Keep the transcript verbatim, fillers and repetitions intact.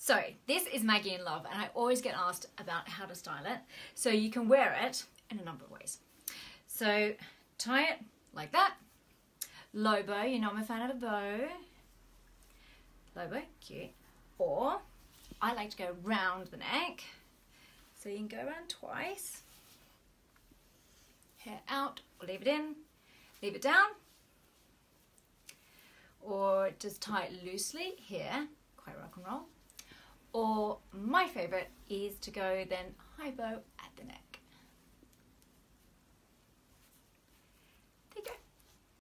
So this is Maggie in Love, and I always get asked about how to style it. So you can wear it in a number of ways. So tie it like that. Low bow, you know I'm a fan of a bow. Low bow, cute. Or I like to go round the neck. So you can go around twice. Hair out, or leave it in. Leave it down. Or just tie it loosely here, quite rock and roll. Or my favourite is to go then high bow at the neck.